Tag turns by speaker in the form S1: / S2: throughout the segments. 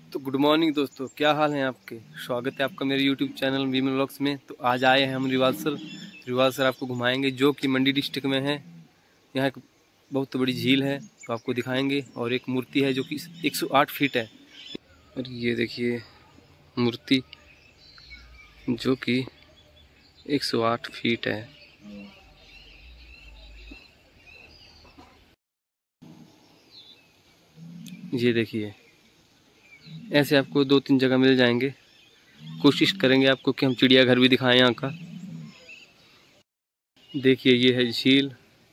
S1: तो good morning दोस्तों, क्या हाल है आपके। स्वागत है आपका मेरे यूट्यूब चैनल वीमेन व्लॉग्स में। तो आज आए हैं हम रिवालसर आपको घुमाएंगे, जो कि मंडी डिस्ट्रिक्ट में है। यहाँ एक बहुत बड़ी झील है, तो आपको दिखाएंगे। और एक मूर्ति है जो कि 108 फीट है। और ये देखिए मूर्ति जो कि 108 फीट है। ये देखिए, ऐसे आपको 2-3 जगह मिल जाएंगे। कोशिश करेंगे आपको कि हम चिड़ियाघर भी दिखाएं यहाँ का। देखिए ये है झील।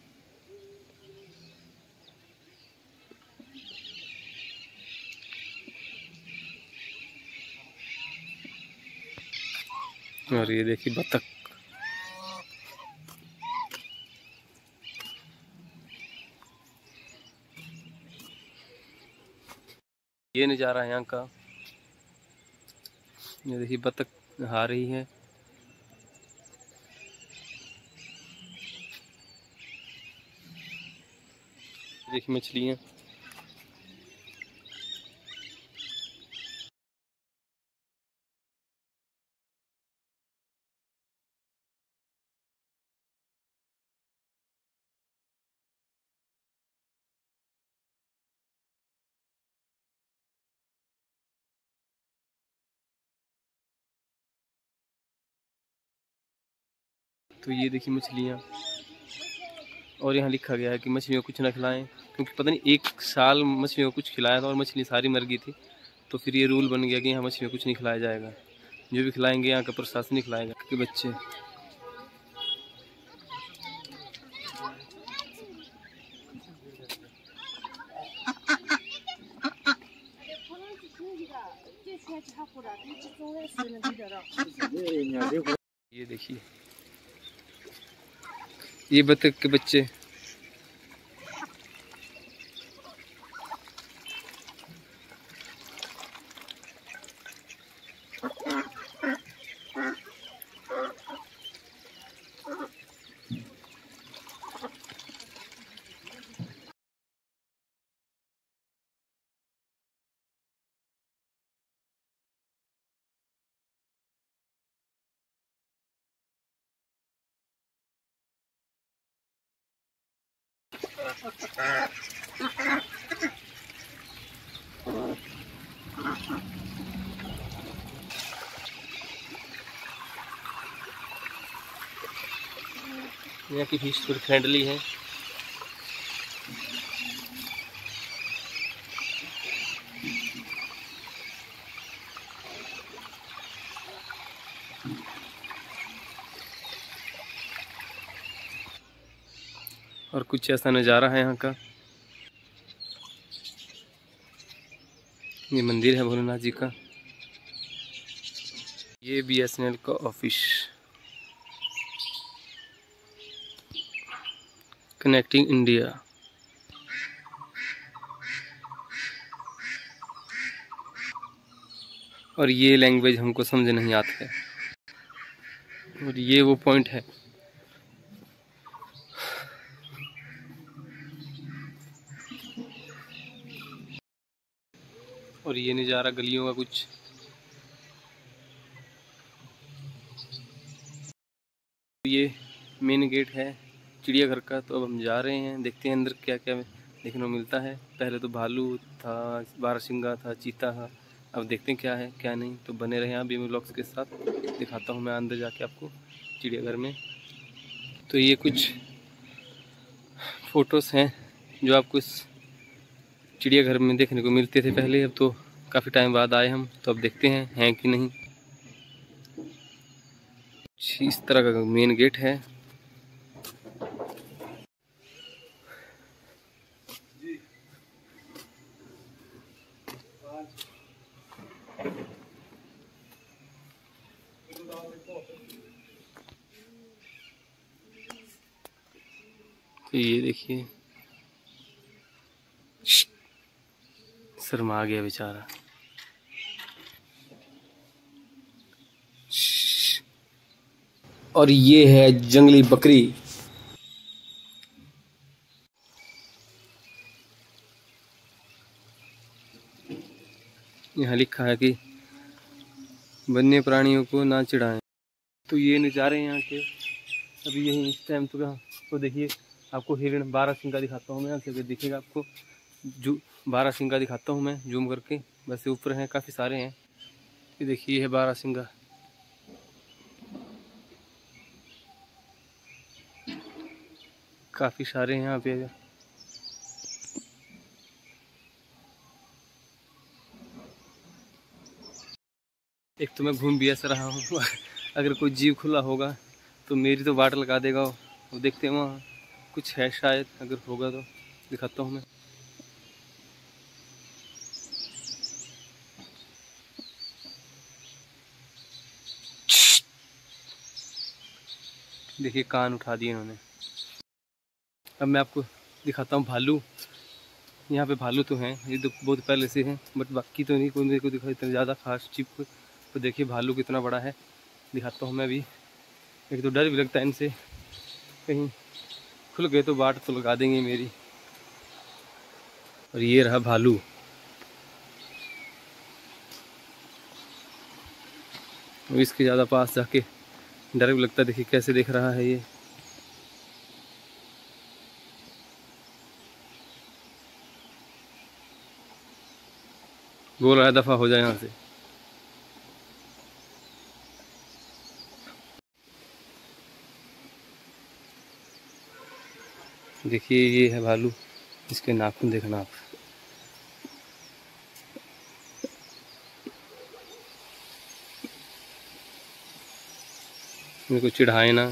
S1: और ये देखिए बतख। ये नज़ारा है यहाँ का। ये देखिए बतख नहा रही है। देखिए मछलियाँ। तो ये देखिए मछलियाँ। और यहाँ लिखा गया है कि मछलियों को कुछ न खिलाएं, क्योंकि पता नहीं 1 साल मछलियों को कुछ खिलाया था और मछली सारी मर गई थी। तो फिर ये रूल बन गया कि यहाँ मछलियों को कुछ नहीं खिलाया जाएगा। जो भी खिलाएंगे यहाँ का प्रशासन ही खिलाएगा, क्योंकि बच्चे। ये देखिए ये बतख के बच्चे। यहाँ की फिश थोड़ी फ्रेंडली है। और कुछ ऐसा नज़ारा है यहाँ का। ये मंदिर है भोलेनाथ जी का। ये BSNL का ऑफिस, कनेक्टिंग इंडिया। और ये लैंग्वेज हमको समझ नहीं आता है। और ये वो पॉइंट है। और ये नज़ारा गलियों का कुछ। ये मेन गेट है चिड़ियाघर का। तो अब हम जा रहे हैं, देखते हैं अंदर क्या क्या देखने को मिलता है। पहले तो भालू था, बारहसिंगा था, चीता था। अब देखते हैं क्या है क्या नहीं। तो बने रहे यहाँ वीमेन व्लॉग्स के साथ। दिखाता हूँ मैं अंदर जाके आपको चिड़ियाघर में। तो ये कुछ फ़ोटोज़ हैं जो आपको इस चिड़ियाघर में देखने को मिलते थे पहले। अब तो काफ़ी टाइम बाद आए हम, तो अब देखते हैं कि नहीं। इस तरह का मेन गेट है। तो ये देखिए, शर्मा गया बेचारा। और ये है जंगली बकरी। यहाँ लिखा है कि वन्य प्राणियों को ना चिढ़ाएं। तो ये नज़ारे यहाँ के अभी यही इस टाइम तो देखिए, आपको हिरण बारहसिंगा दिखाता हूँ मैं यहाँ से, अगर दिखेगा आपको जो बारहसिंगा दिखाता हूँ मैं जूम करके। वैसे ऊपर हैं, काफ़ी सारे हैं। ये देखिए, ये है बारहसिंगा। काफ़ी सारे हैं यहाँ पे। एक तो मैं घूम भी ऐसा रहा हूँ अगर कोई जीव खुला होगा तो मेरी तो वाट लगा देगा वो। देखते हैं वहाँ कुछ है शायद, अगर होगा तो दिखाता हूँ मैं। देखिए, कान उठा दिए इन्होंने। अब मैं आपको दिखाता हूँ भालू। यहाँ पे भालू तो हैं, ये तो बहुत पहले से हैं, बट बाकी तो नहीं कोई मेरे को दिखा इतना ज़्यादा खास चिप को। तो देखिए भालू कितना बड़ा है, दिखाता हूँ मैं भी। एक तो डर भी लगता है इनसे, कहीं खुल गए तो बाट तो लगा देंगे मेरी। और ये रहा भालू। और इसके ज़्यादा पास जाके डर भी लगता है। देखिए कैसे देख रहा है ये। बोल रहा है दफ़ा हो जाए यहाँ से। देखिए ये है भालू, इसके नाखून देखना आप। मेरे को चिढ़ाए ना।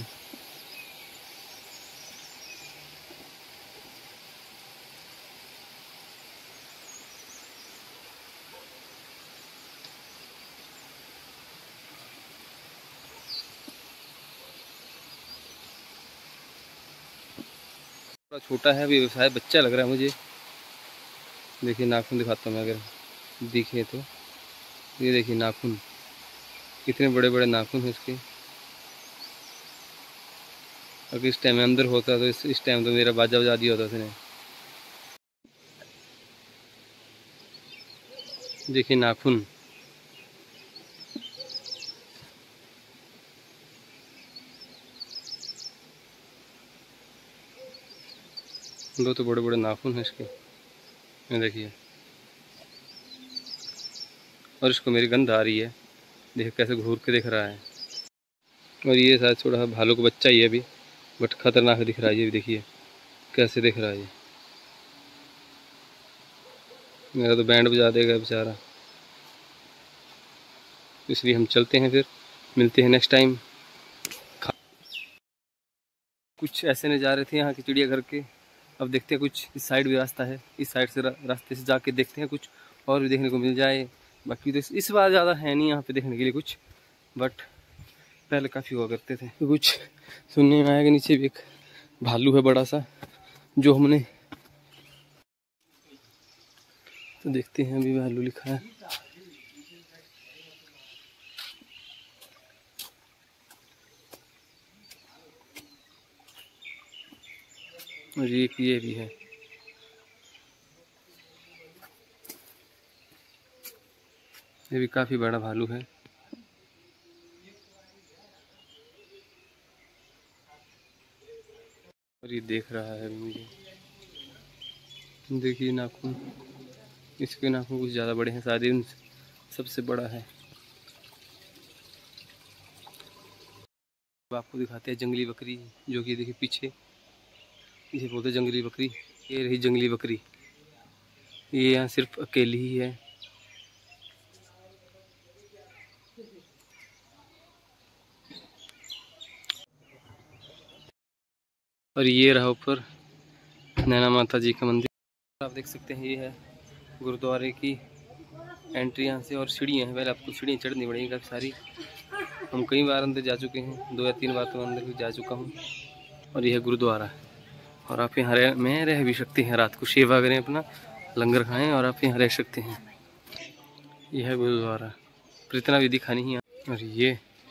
S1: थोड़ा छोटा है अभी, व्यवसाय बच्चा लग रहा है मुझे। देखिए नाखून दिखाता हूँ मैं, अगर दिखे तो। ये देखिए नाखून, कितने बड़े बड़े नाखून हैं इसके। अगर इस टाइम में अंदर होता तो इस टाइम तो मेरा बाजा बजा दिया होता उसने। देखिए नाखून। दो तो बड़े बड़े नाखून हैं इसके, ये देखिए। और इसको मेरी गंध आ रही है, देखिए कैसे घूर के देख रहा है। और ये शायद थोड़ा भालू का बच्चा ही है अभी, बट खतरनाक दिख रहा है ये भी। देखिए कैसे देख रहा है ये। मेरा तो बैंड बजा देगा बेचारा। इसलिए हम चलते हैं, फिर मिलते हैं नेक्स्ट टाइम। कुछ ऐसे नज़ारे थे यहाँ के चिड़ियाघर के। अब देखते हैं, कुछ इस साइड भी रास्ता है, इस साइड से रास्ते से जाके देखते हैं कुछ और भी देखने को मिल जाए। बाकी तो इस बार ज़्यादा है नहीं यहाँ पे देखने के लिए कुछ, बट पहले काफ़ी हुआ करते थे। तो कुछ सुनने में आया कि नीचे भी एक भालू है बड़ा सा, जो हमने तो देखते हैं। अभी भालू लिखा है। और ये भी है। ये भी काफ़ी बड़ा भालू है। और ये देख रहा है मुझे। देखिए नाखून, इसके नाखून कुछ ज़्यादा बड़े हैं, शायद इन सबसे बड़ा है। अब आपको दिखाते हैं जंगली बकरी, जो कि देखिए पीछे, इसे बोलते हैं जंगली बकरी। ये रही जंगली बकरी, ये यहाँ सिर्फ अकेली ही है। और ये रहा ऊपर नैना माता जी का मंदिर। आप देख सकते हैं, ये है गुरुद्वारे की एंट्री यहाँ से। और सीढ़ियाँ हैं, पहले आपको सीढ़ियाँ चढ़नी पड़ेगी काफ़ी सारी। हम कई बार अंदर जा चुके हैं, 2 या 3 बार तो अंदर भी जा चुका हूँ। और यह है गुरुद्वारा। और आप यहाँ रह भी सकते हैं, रात को सेवा करें, अपना लंगर खाएं और आप यहाँ रह सकते हैं। यह है गुरुद्वारा, पर इतना भी दिखा नहीं है। और ये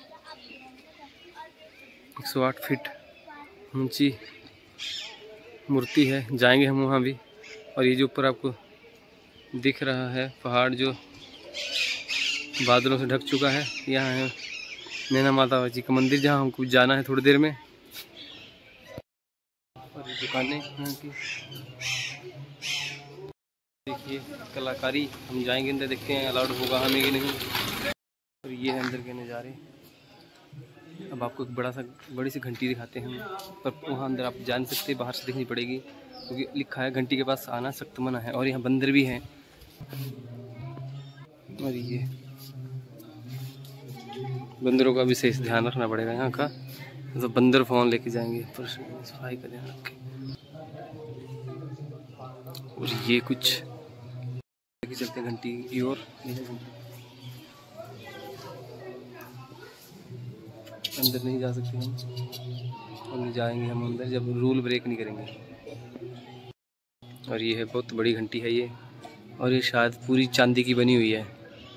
S1: 108 फीट ऊंची मूर्ति है, जाएंगे हम वहाँ भी। और ये जो ऊपर आपको दिख रहा है पहाड़, जो बादलों से ढक चुका है। यहाँ है नैना माता जी का मंदिर, जहाँ हमको जाना है थोड़ी देर में। और ये दुकानें यहाँ की देखिए, कलाकारी। हम जाएंगे अंदर, देखते हैं अलाउड होगा हमें कि नहीं। और ये है अंदर के नज़ारे। अब आपको एक बड़ी सी घंटी दिखाते हैं हम, पर वहाँ अंदर आप जा नहीं सकते, बाहर से देखनी पड़ेगी, क्योंकि लिखा है घंटी के पास आना सख्त मना है। और यहाँ बंदर भी हैं। और ये बंदरों का विशेष ध्यान रखना पड़ेगा यहाँ का, तो बंदर फ़ोन लेके जाएंगे, पर सफाई का ध्यान रखें। और ये कुछ लेके चलते हैं घंटी की ओर। अंदर नहीं जा सकते हम जाएंगे हम अंदर जब रूल ब्रेक नहीं करेंगे। और ये है बहुत बड़ी घंटी है ये, और ये शायद पूरी चांदी की बनी हुई है।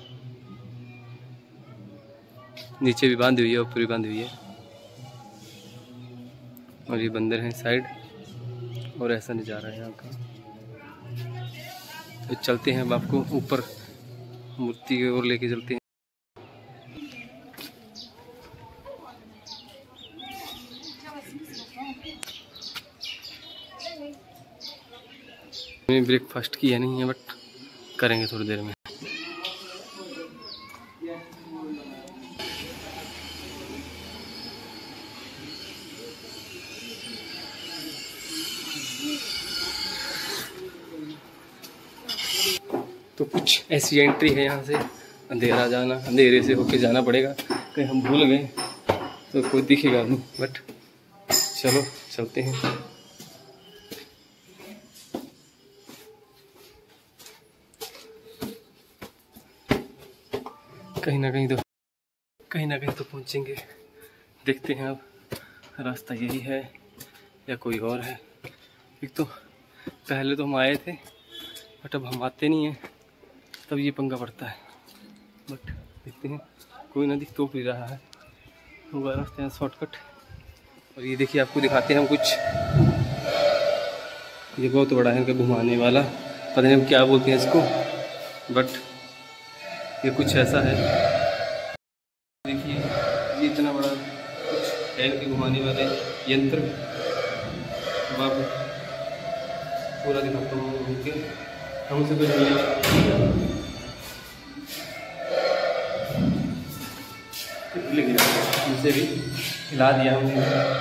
S1: नीचे भी बांधी हुई है, ऊपर भी बांधी हुई है। और ये बंदर हैं साइड, और ऐसा नज़ारा है यहाँ का। तो चलते हैं अब आपको ऊपर मूर्ति की ओर लेके चलते हैं। मैंने ब्रेकफास्ट किया नहीं है, बट करेंगे थोड़ी देर में। तो कुछ ऐसी एंट्री है यहाँ से, अंधेरा जाना, अंधेरे से होके जाना पड़ेगा, कहीं हम भूल गए तो कोई दिखेगा नहीं। बट चलो चलते हैं। कहीं ना कहीं तो पहुँचेंगे। देखते हैं अब रास्ता यही है या कोई और है। एक तो पहले तो हम आए थे, बट अब हम आते नहीं हैं, तब ये पंगा पड़ता है। बट देखते हैं, कोई ना दिख तो भी रहा है, होगा रास्ते हैं शॉर्टकट। और ये देखिए, आपको दिखाते हैं हम कुछ। ये बहुत बड़ा है इनका घुमाने वाला, पता नहीं हम क्या बोलते हैं इसको, बट ये कुछ ऐसा है। देखिए, ये इतना बड़ा कुछ है इनके घुमाने वाले यंत्र। अब आप पूरा दिखाता हूँ घूम के, हमसे कुछ इनसे भी हिला दिया हमने।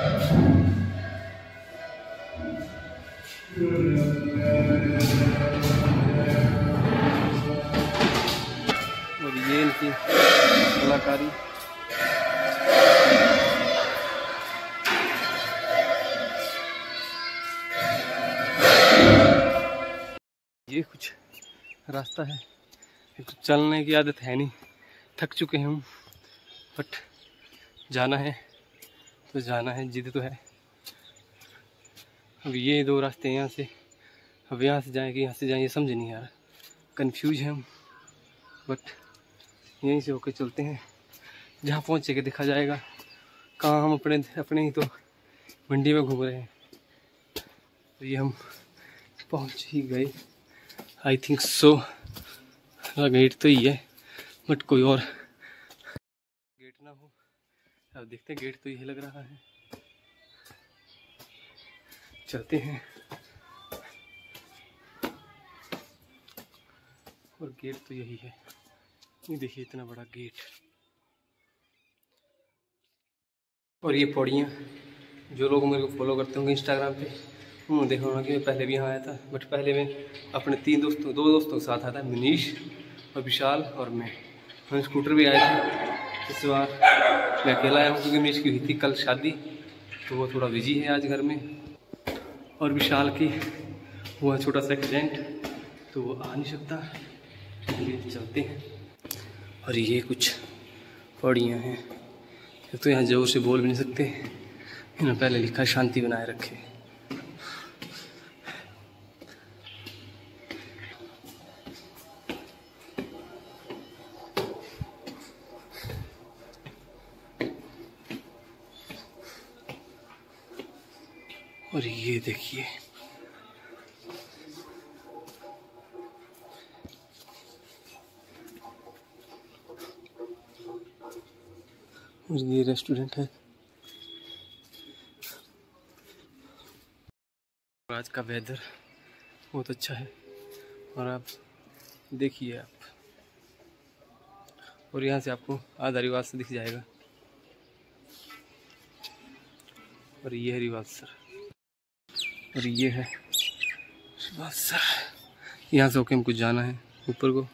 S1: और ये इनकी कलाकारी। ये कुछ रास्ता है। एक तो चलने की आदत है नहीं, थक चुके हैं हम, बट जाना है तो जाना है, जिद तो है। अब ये दो रास्ते हैं यहाँ से, अब यहाँ से जाएँ कि यहाँ से जाएँ, ये समझ नहीं आ रहा, कन्फ्यूज है हम। बट यहीं से होकर चलते हैं, जहाँ पहुँचेगा देखा जाएगा। कहाँ हम अपने ही तो मंडी में घूम रहे हैं। तो ये हम पहुँच ही गए, आई थिंक सो। गेट तो ही है, बट कोई और गेट ना हो। अब देखते हैं, गेट तो यही लग रहा है। चलते हैं। और गेट तो यही है। ये देखिए, इतना बड़ा गेट। और ये पौड़ियाँ, जो लोग मेरे को फॉलो करते होंगे इंस्टाग्राम पे, उन्होंने देखा होगा कि मैं पहले भी यहाँ आया था। बट पहले मैं अपने दो दोस्तों के साथ आया था, मनीष और विशाल और मैं स्कूटर भी आए थे। इस बार मैं अकेला आया हूँ, क्योंकि मनीष की हुई थी कल शादी, तो वो थोड़ा बिजी है आज घर में। और विशाल की हुआ छोटा सा एक्सीडेंट, तो वो आ नहीं सकता। चलिए चलते हैं। और ये कुछ पौड़ियाँ हैं। तो यहाँ जोर से बोल भी नहीं सकते, इन्होंने पहले लिखा शांति बनाए रखे। और ये देखिए, और ये रेस्टोरेंट है। आज का वेदर बहुत अच्छा है और आप देखिए आप, और यहाँ से आपको आधा रिवाल्सर दिख जाएगा। और ये है रिवाल्सर, और ये है रिवाल्सर। यहाँ से होके हमको जाना है ऊपर को।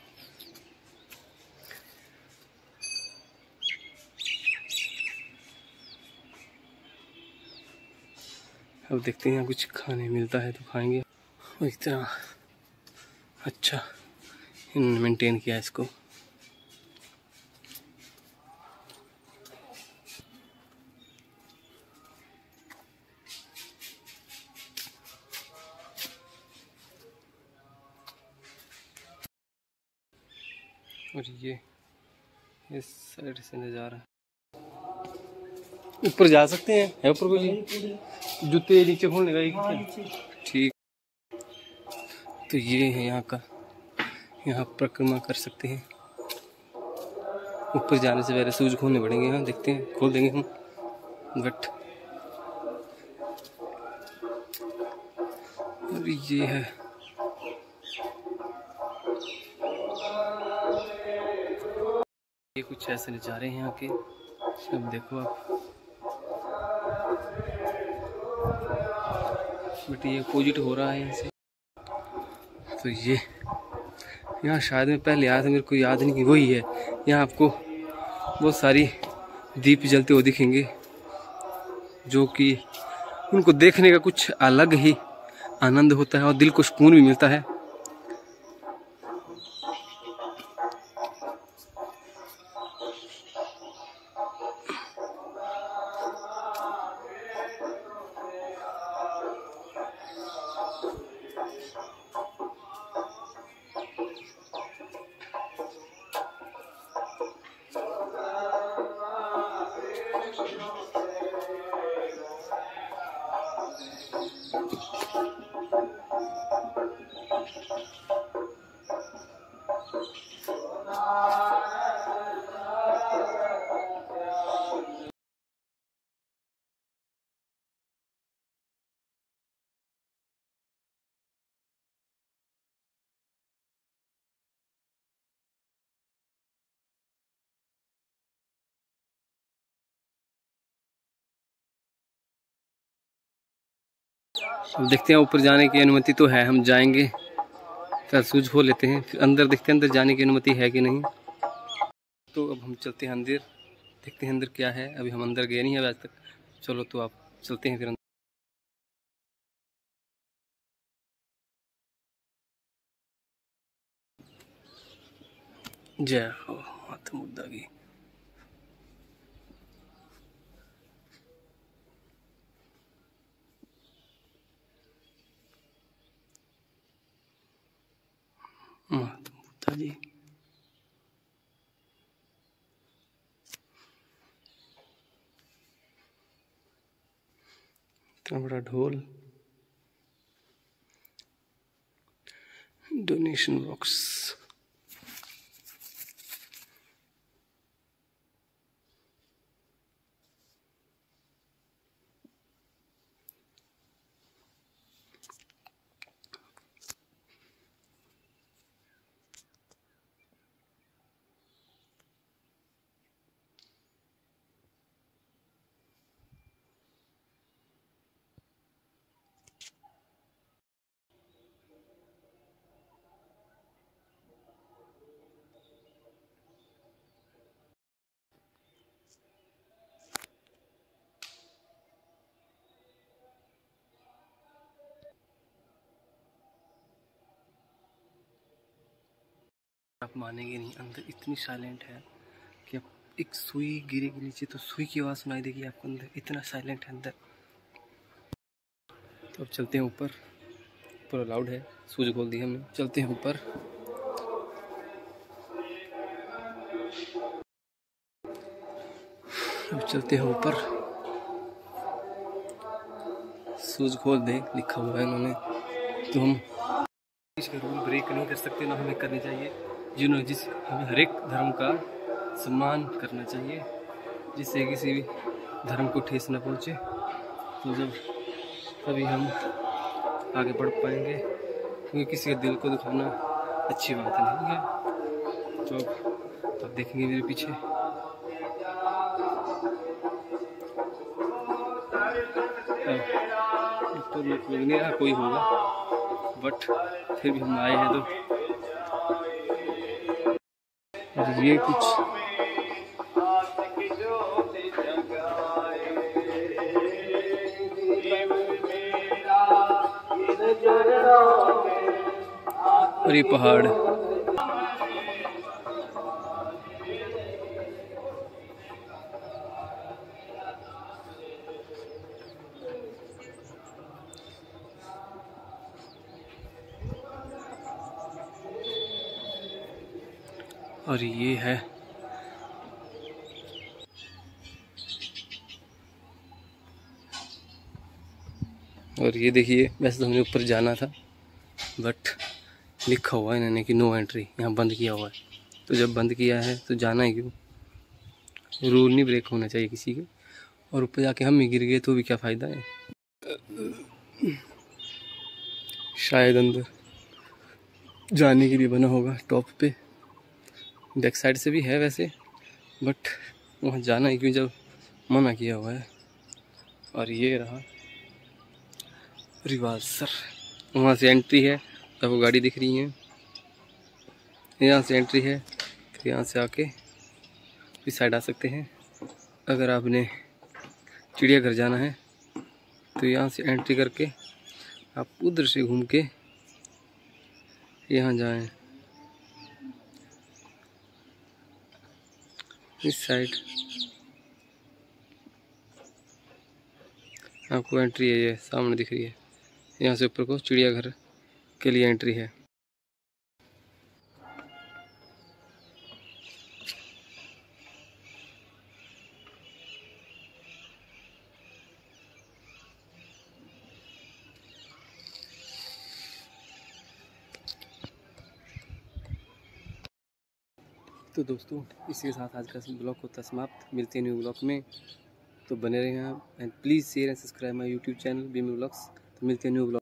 S1: अब देखते हैं यहाँ कुछ खाने मिलता है तो खाएंगे। और इतना अच्छा इन्होंने मेंटेन किया है इसको। और ये इस साइड से नज़ारा, ऊपर जा सकते हैं, है ऊपर कोई जूते नीचे खोलने का ठीक। तो ये है यहाँ का, यहाँ परिक्रमा कर सकते हैं। ऊपर जाने से पहले शूज खोलने पड़ेंगे। यहाँ देखते हैं, खोल देंगे हम बट। और ये है ये कुछ ऐसे नज़ारे हैं यहाँ के। अब देखो आप, बट ये अपोजिट हो रहा है यहाँ से। तो ये यहाँ शायद मैं पहले आया था, मेरे को याद नहीं, वही है। यहाँ आपको बहुत सारी दीप जलते हुए दिखेंगे, जो कि उनको देखने का कुछ अलग ही आनंद होता है और दिल को सुकून भी मिलता है। अब देखते हैं, ऊपर जाने की अनुमति तो है, हम जाएंगे। फिर शूज खोल लेते हैं, फिर अंदर देखते हैं अंदर जाने की अनुमति है कि नहीं। तो अब हम चलते हैं अंदर, देखते हैं अंदर क्या है। अभी हम अंदर गए नहीं है आज तक। चलो तो आप चलते हैं फिर अंदर। जय हो माता मुद्दा की। माता मुद्दा जी। इतना बड़ा ढोल, डोनेशन बॉक्स। आप मानेंगे नहीं, अंदर इतनी साइलेंट है कि अब एक सुई गिरेगी नीचे तो सुई की आवाज़ सुनाई देगी आपको। अंदर इतना साइलेंट है अंदर। तो अब चलते हैं ऊपर, पूरा लाउड है, शूज खोल दिया हमने। चलते हैं ऊपर। अब चलते हैं ऊपर, शूज खोल दे लिखा हुआ है इन्होंने। तो हम इसका रूल ब्रेक नहीं कर सकते, ना हमें करनी चाहिए। जिन्होंने हमें हर एक धर्म का सम्मान करना चाहिए। जिससे किसी भी धर्म को ठेस न पहुँचे। तो जब तभी हम आगे बढ़ पाएंगे, क्योंकि किसी के दिल को दुखाना अच्छी बात नहीं है। तो आप देखेंगे मेरे पीछे तो लग नहीं रहा कोई होगा, बट फिर भी हम आए हैं। तो ये कुछ और ये पहाड़ और ये है और ये देखिए, वैसे तो हमने ऊपर जाना था, बट लिखा हुआ है इन्होंने कि नो एंट्री, यहाँ बंद किया हुआ है। तो जब बंद किया है तो जाना है क्यों? रूल नहीं ब्रेक होना चाहिए किसी के। और ऊपर जाके हम ही गिर गए तो भी क्या फ़ायदा है। शायद अंदर जाने के लिए बना होगा टॉप पे, बैक साइड से भी है वैसे, बट वहाँ जाना है क्यों जब मना किया हुआ है। और ये रहा रिवाल्सर, वहाँ से एंट्री है, आपको गाड़ी दिख रही है, यहाँ से एंट्री है। तो यहाँ से आके इस साइड आ सकते हैं। अगर आपने चिड़ियाघर जाना है तो यहाँ से एंट्री करके आप उधर से घूम के यहाँ जाएं, इस साइड आपको एंट्री है, ये सामने दिख रही है। यहाँ से ऊपर को चिड़ियाघर के लिए एंट्री है। तो दोस्तों, इसी के साथ आज का ब्लॉग होता समाप्त। मिलते हैं न्यू ब्लॉग में, तो बने रहें आप and please share and subscribe my YouTube channel BM vlogs. तो मिलते हैं न्यू ब्लॉग।